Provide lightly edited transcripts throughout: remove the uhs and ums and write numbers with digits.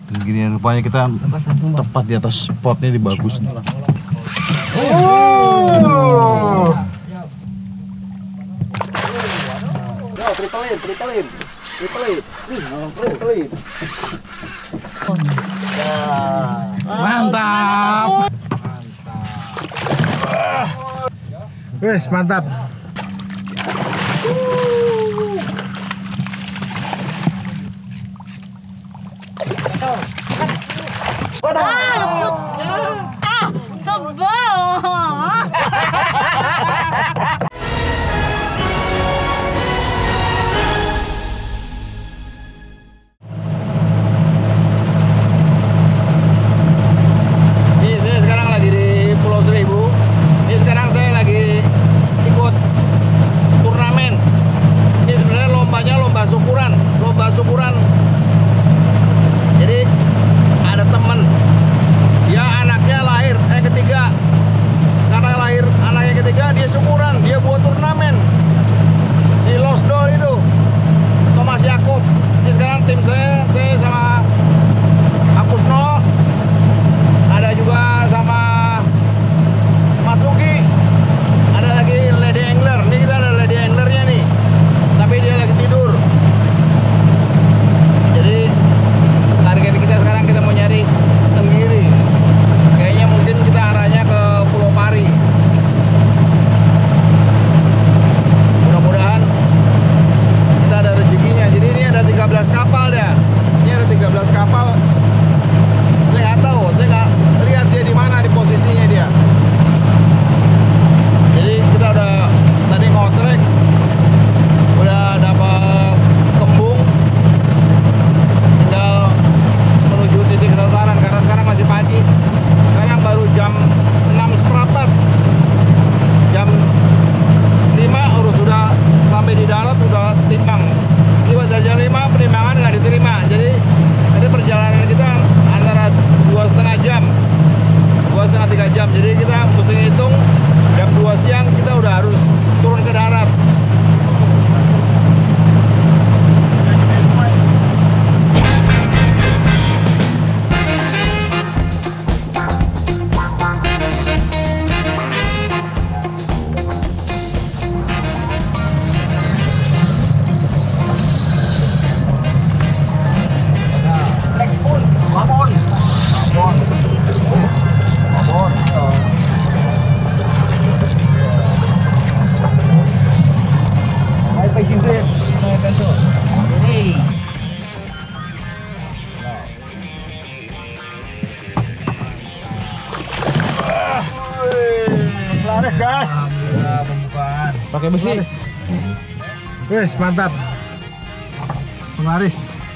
Gini rupanya kita tepat di atas spotnya di bagus. Mantap. Wes, mantap. Syukuran. Jadi ada temen dia anaknya lahir ketiga, karena lahir anaknya ketiga dia syukuran, dia buat turnamen di Losdol itu Thomas Yakob. Ini sekarang tim saya sama Akusno, ada juga sama Masuki, ada lagi Lady Angler. Ini kita ada Lady Anglernya nih, tapi dia lagi tidur. Jadi target kita sekarang kita mau nyari Tenggiri. Kayaknya mungkin kita arahnya ke Pulau Pari. Mudah-mudahan kita ada rezekinya. Jadi ini ada 13 kapal ya. Ini ada 13 kapal. Saya nggak tahu, saya nggak lihat dia di mana di posisinya dia. Jadi kita udah tadi ngotrek, udah dapat kembung. Menuju titik sasaran karena sekarang masih pagi. Sekarang baru jam 6 seperempat. Jam 5 urus sudah sampai di darat, sudah timbang. Jadi dari jam 5 penimbangan nggak diterima. Jadi perjalanan kita antara 2,5 jam, 2,5-3 jam. Jadi kita mesti hitung jam 2 siang kita udah harus turun ke darat. Laris, gas. Ya, pembukaan. Pakai besi. Wes, mantap. Penglaris.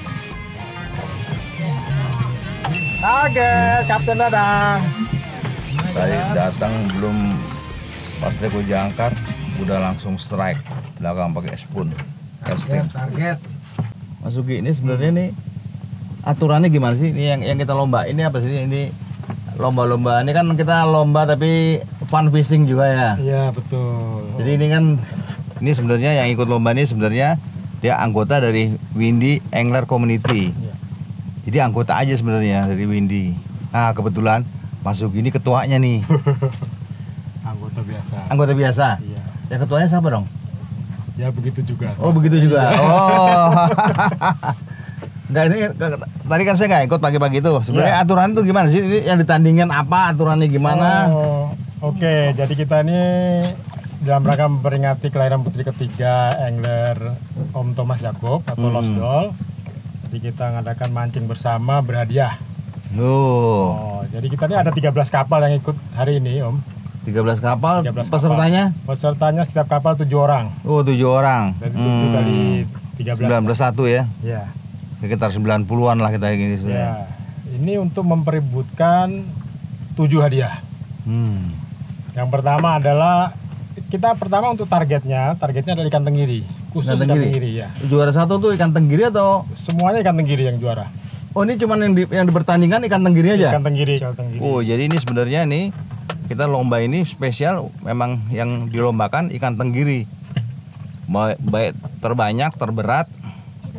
Kaget, Kapten Dadang. Tadi datang belum pas dia gue jangkat udah langsung strike belakang pakai spoon casting. Target. Masuki ini sebenarnya nih aturannya gimana sih? Ini yang kita lomba ini apa sih? Ini lomba-lomba ini kan kita lomba tapi fun fishing juga ya. Iya, betul. Jadi ini kan ini sebenarnya yang ikut lomba ini sebenarnya dia anggota dari Windy Angler Community. Iya. Jadi anggota aja sebenarnya dari Windy. Nah kebetulan Masuki ini ketuanya nih. Anggota biasa. Anggota biasa. Iya. Ya ketuanya siapa dong? Ya begitu juga. Oh begitu juga. Oh. Enggak, ini tadi kan saya nggak ikut pagi-pagi itu. Sebenarnya aturan itu gimana sih? Ini yang ditandingin apa? Aturannya gimana? Oh, oke. Jadi kita ini dalam rangka memperingati kelahiran putri ketiga angler Om Thomas Yakob atau Losdol. Jadi kita ngadakan mancing bersama berhadiah. Oh, jadi kita ini ada 13 kapal yang ikut hari ini, Om. 13 kapal. 13 pesertanya? Kapal. Pesertanya setiap kapal 7 orang. Oh, 7 orang. Jadi 7 kali 13. 19 ya. Ya. Sekitar 90-an lah kita gini. Ya. Ini untuk memperebutkan 7 hadiah. Yang pertama adalah kita pertama untuk targetnya adalah ikan tenggiri, khusus ikan tenggiri ya. Juara satu tuh ikan tenggiri atau semuanya ikan tenggiri yang juara? Oh ini cuman yang dipertandingkan ikan tenggiri aja? Ikan tenggiri. Oh jadi ini sebenarnya nih kita lomba ini spesial memang yang dilombakan ikan tenggiri. Baik terbanyak, terberat,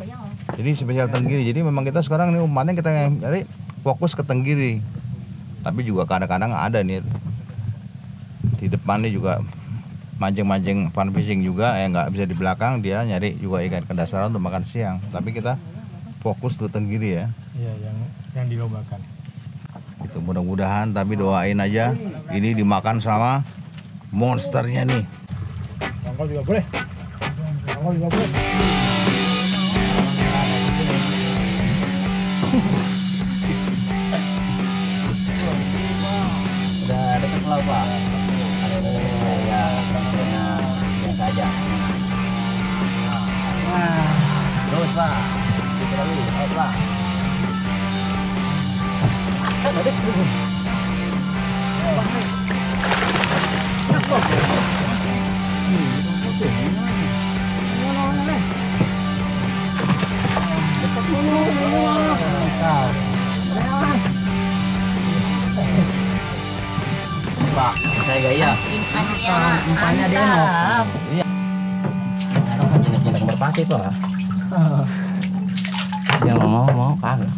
Jadi spesial tenggiri. Jadi memang kita sekarang nih umpannya kita nyari fokus ke tenggiri. Tapi juga kadang-kadang ada nih di depan nih juga mancing-mancing fun fishing juga nggak bisa di belakang, dia nyari juga ikan kedasaran untuk makan siang. Tapi kita fokus ke tenggiri ya. Iya, yang dilombakan. Itu mudah-mudahan, tapi doain aja ini dimakan sama monsternya nih. Tongkol juga boleh. Tongkol juga boleh. Udah dekat laut Pak. Ya biasa aja. Terus Pak. Kita lagi, ayo Pak. Pak, saya gaya. Umpannya dia mau. Iya. Jinak-jinak berpati Pak. Dia mau kagak.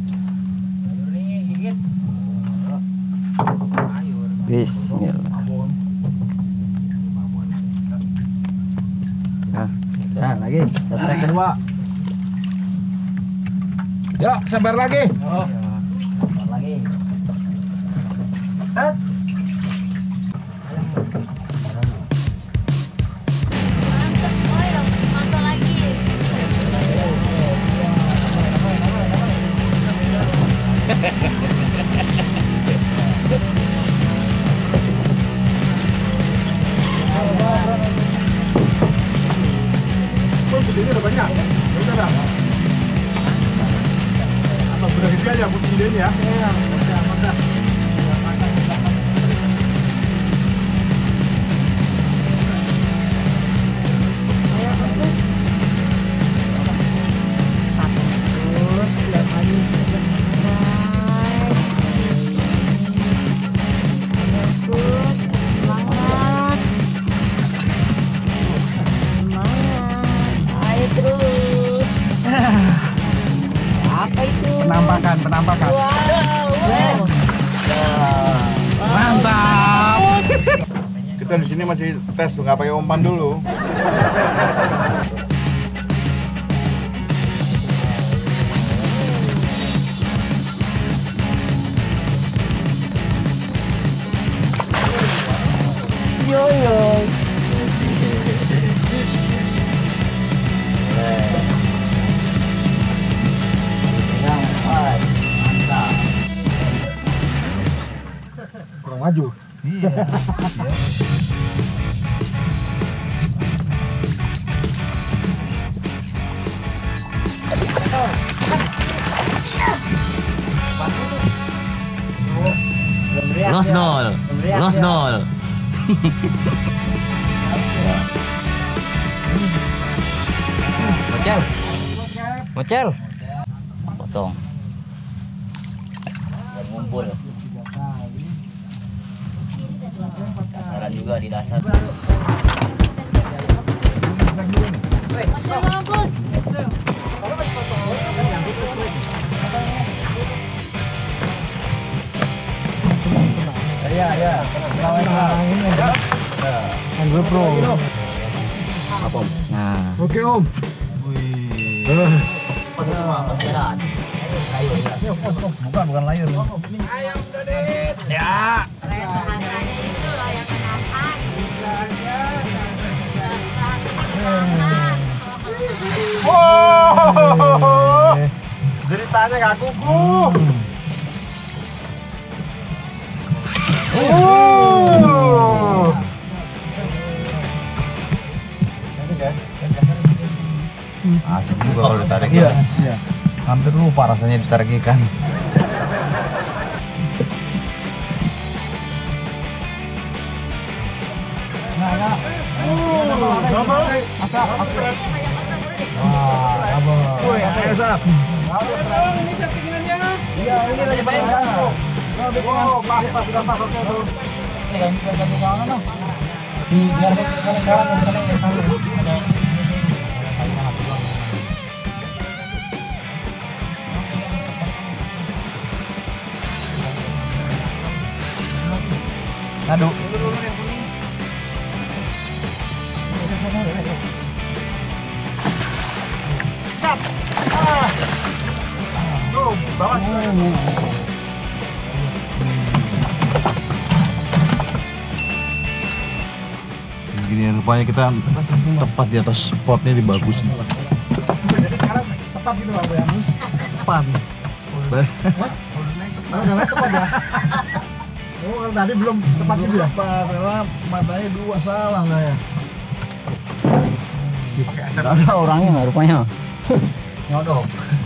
Bismillah. Nah, lagi. Strike kedua. Yuk, sabar lagi. Oh. Sabar lagi. Set. Mantap lagi. Ini udah banyak. Udah dah. Apa udah gede aja putih ini ya? Iya, udah. Penampakan. Wow. Mantap. Kita di sini masih tes nggak pakai umpan dulu. Yo. Kurang maju. Iya. Los dol. Mocel. Potong. Ngumpul. Dasaran juga di dasar. Ya. Anggur Pro. Apa Om? Nah. Oke Om. Pada semua perjalanan. Bukan layar. Ya. Bahannya itu layangan apa? Wow. Ceritanya gak kuku. Asik juga kalau ditarik ya. Iya. Hampir lupa rasanya ditarik ikan. Iya, ini lagi banyak. Pas sudah pas oke tuh. Biar sekarang Aduh. Tuh, bawah. Gini rupanya kita tepat di atas spotnya di bagus. Jadi sekarang tepat gitu Bang ya. Tepat. Udah tepat ya. Oh, kalau tadi belum tepat gitu ya. Tepat, karena matanya dua salah saya. Gak ada orangnya nggak rupanya. Nyodok.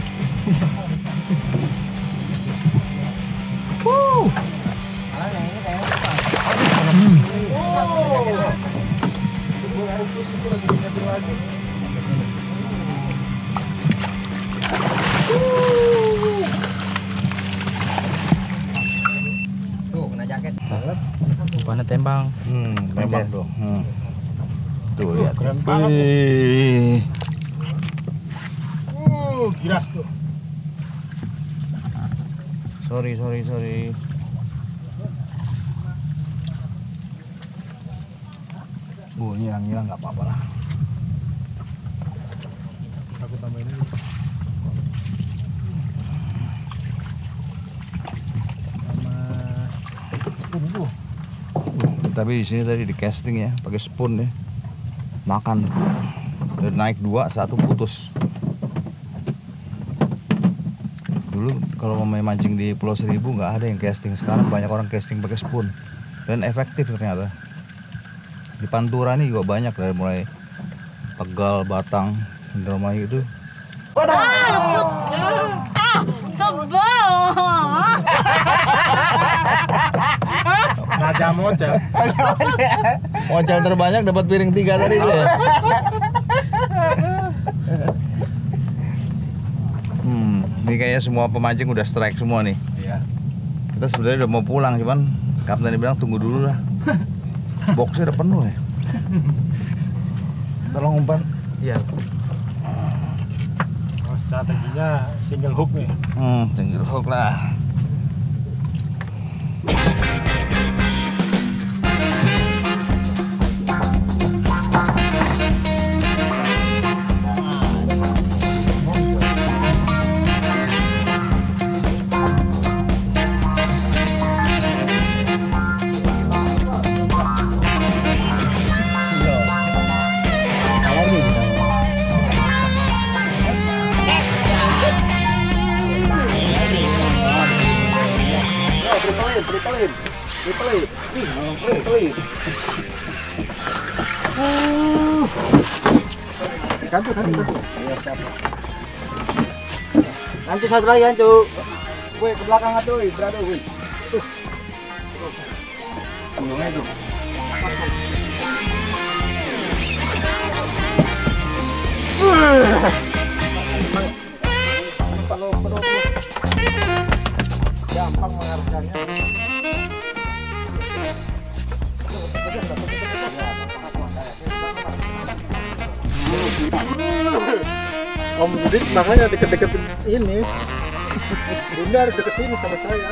Tuh, kena jaket. Bukannya tembang. Memang tuh. Tuh lihat. Keren banget. Wih. Giras tuh. Sorry. Ngilang nggak apa-apa lah. Aku tambahin aja. Sama spoon tuh. Tapi di sini tadi di casting ya, pakai spoon ya. Makan. Dan naik 2, 1 putus. Dulu kalau mau mancing di Pulau Seribu nggak ada yang casting. Sekarang banyak orang casting pakai spoon dan efektif ternyata. Di Pantura nih juga banyak, dari mulai Tegal, Batang, Indramayu itu. Sebel. Raja Mocel. Mocel terbanyak dapat piring 3 tadi tuh ya. Ini kayaknya semua pemancing udah strike semua nih. Iya. Kita sebenarnya udah mau pulang, cuman kapten bilang tunggu dulu lah. Boxnya udah penuh ya. Tolong umpan. Iya. Oh, strateginya single hook nih. Single hook lah. Nanti satu lagi tuh. Woi, ke belakang atuh, berada woi. Gunungnya tuh. Gampang mengarahkannya. Om Budik makanya deket-deket ini. Bunda harus deket sini sama saya.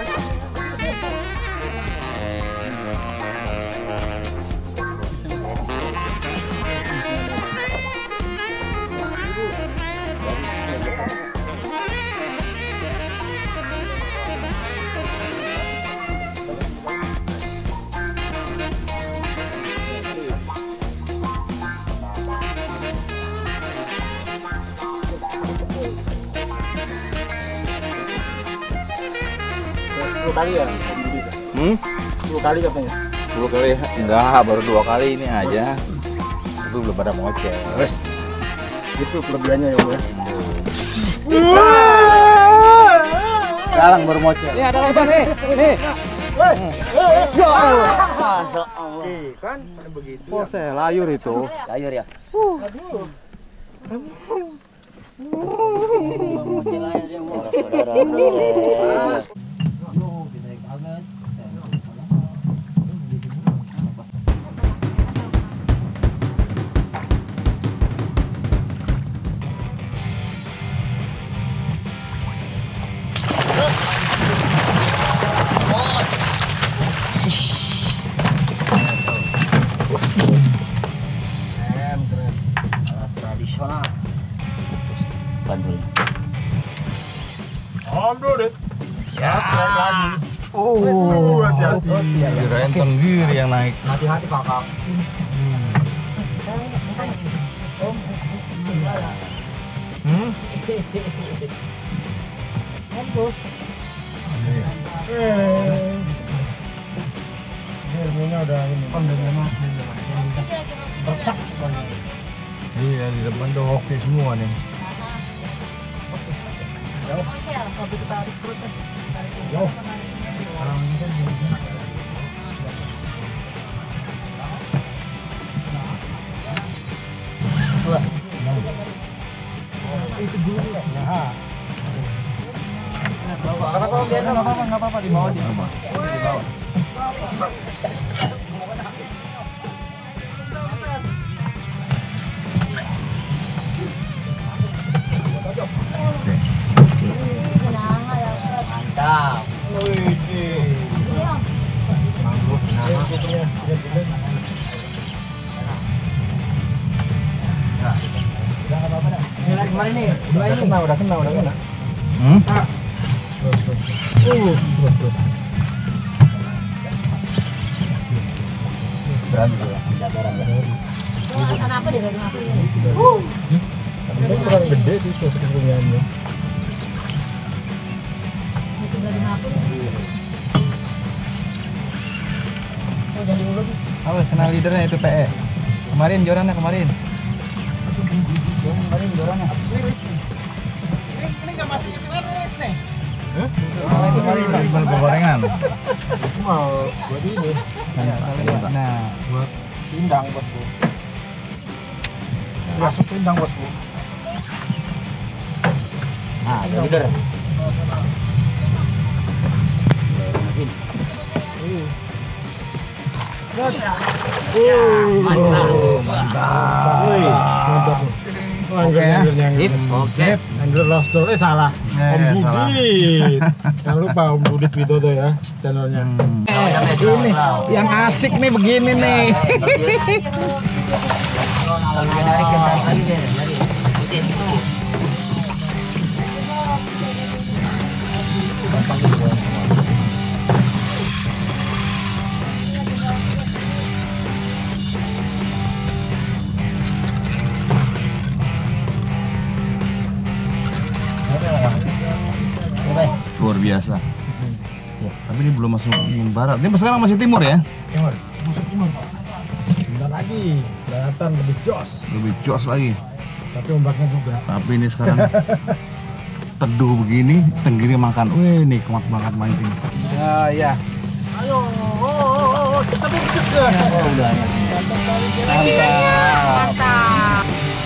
Kali ya? 10 kali katanya. 10 kali? Enggak, baru 2 kali ini aja. Itu belum pada mocel. Wes. Itu kelebihannya ya, Om ya. Galang baru mocel. Ini ada lebar nih. Nih. Ya Allah. Masa Allah. Kan begitu. Pose layur itu. Layur ya. Ya, naik lagi. Hati-hati. Kirain tenggiri yang naik. Hati-hati kakak. Ilmunya udah ini. Besak. Iya, di depan tuh hoki semua nih. Jauh. Itu dulu ya. Karena kalau dia nggak apa-apa di bawah di bawah. Mantap. Kemarin nih, udah kena. Kenapa dia lagi ngapain? Ini kurang gede sih posisinya. Awas kenal leadernya itu PE. Kemarin jorannya kemarin. Ini nggak masih kemarin nih. Kemarin jual gorengan. Mau buat ini. Nah, Buat pindang bosku. Masuk pindang bosku. Ah, leader. Oke ya. Oke. Angler Lost Doll. Salah. Om Budit. Jangan lupa Om Budit Widodo ya channelnya. ini yang asik nih begini nih. Luar biasa. Tapi ini belum masuk barat. Ini sekarang masih timur ya? Timur. Masuk timur. Bentar lagi. Kelihatan lebih jos. Lebih jos lagi. Tapi ombaknya juga. Tapi ini sekarang teduh begini, tenggiri makan. Wih, nikmat banget mancing. Ya. Ayo. Kita bukit ya. Oh, udah. Mantap.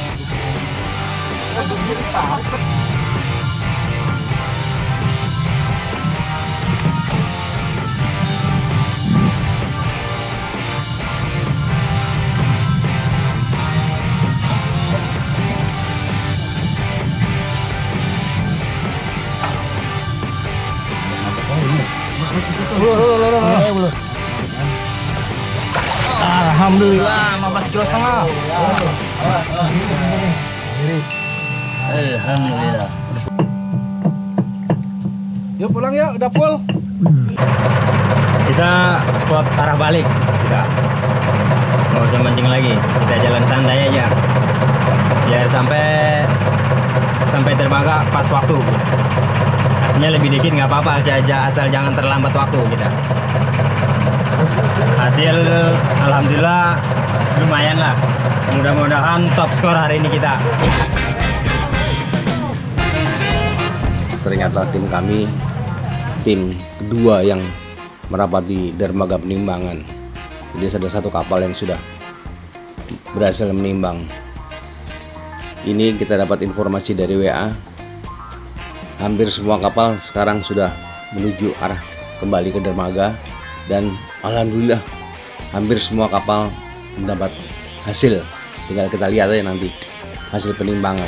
Alhamdulillah, 15 kilo setengah. Alhamdulillah. Yuk pulang ya, udah full. Kita spot arah balik. Kita nggak usah mancing lagi. Kita jalan santai aja. Biar sampai dermaga pas waktu. Artinya lebih dikit nggak apa-apa, asal jangan terlambat waktu kita. Hasil alhamdulillah lumayan lah. Mudah-mudahan top skor hari ini kita. Ternyata tim kami tim kedua yang merapat di dermaga penimbangan. Jadi ada satu kapal yang sudah berhasil menimbang. Ini kita dapat informasi dari WA. Hampir semua kapal sekarang sudah menuju arah kembali ke dermaga dan alhamdulillah hampir semua kapal mendapat hasil. Tinggal kita lihat aja nanti hasil penimbangan.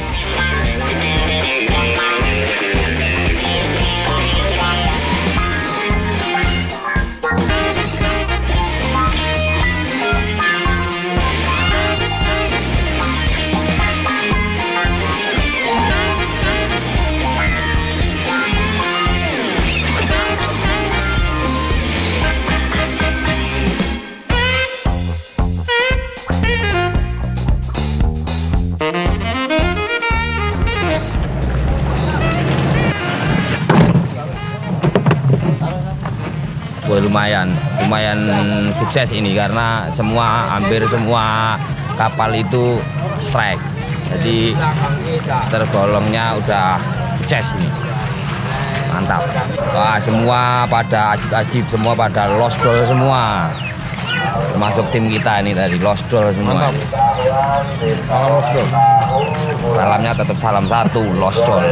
Wah, lumayan sukses ini karena hampir semua kapal itu strike. Jadi tergolongnya udah sukses ini. Mantap. Wah, semua pada ajib-ajib, semua pada lost doll semua. Termasuk tim kita ini tadi lost doll semua. Salam lost doll. Salamnya tetap salam satu, lost doll.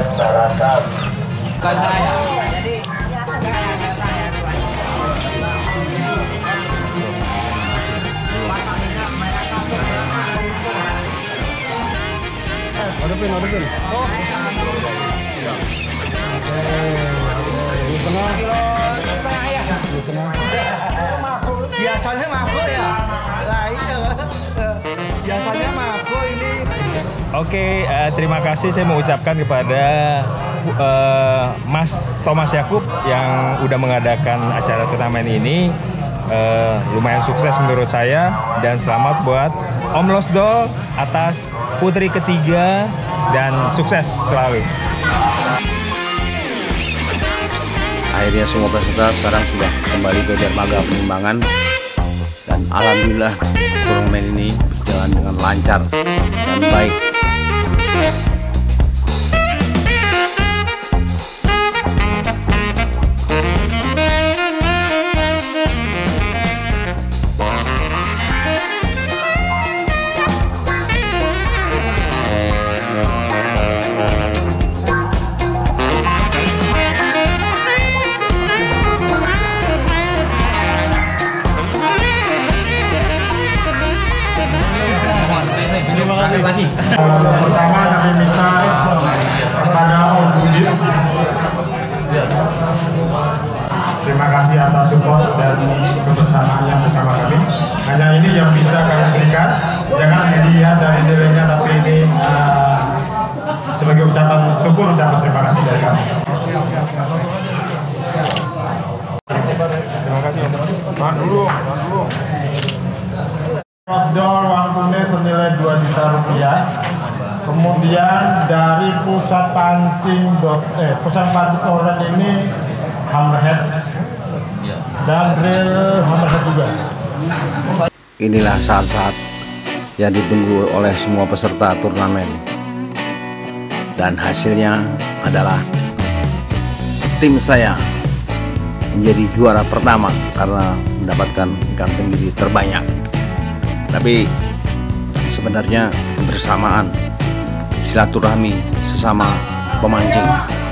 Hadapin. Biasanya mabuk ya. Lah iya. Biasanya mabuk ini. Oke, terima kasih saya mau ucapkan kepada Mas Thomas Yakub yang udah mengadakan acara turnamen ini. Lumayan sukses menurut saya, dan selamat buat Om Losdol atas putri ketiga dan sukses selalu. Akhirnya semua peserta sekarang sudah kembali ke dermaga penimbangan, dan alhamdulillah turnamen ini berjalan dengan lancar dan baik. Pertama kami minta kepada Om Budi. Terima kasih atas support dan kebersamaannya bersama kami. Hanya ini yang bisa kami berikan. Jangan dilihat dari nilainya, tapi ini sebagai ucapan syukur, ucapan terima kasih dari kami. Terima kasih. Tahan dulu. Rosdol uang tunai senilai 2 juta rupiah. Kemudian dari pusat pancing oren ini hammerhead dan drill hammerhead juga. Inilah saat-saat yang ditunggu oleh semua peserta turnamen, dan hasilnya adalah tim saya menjadi juara pertama karena mendapatkan ikan tenggiri terbanyak. Tapi sebenarnya bersamaan silaturahmi sesama pemancing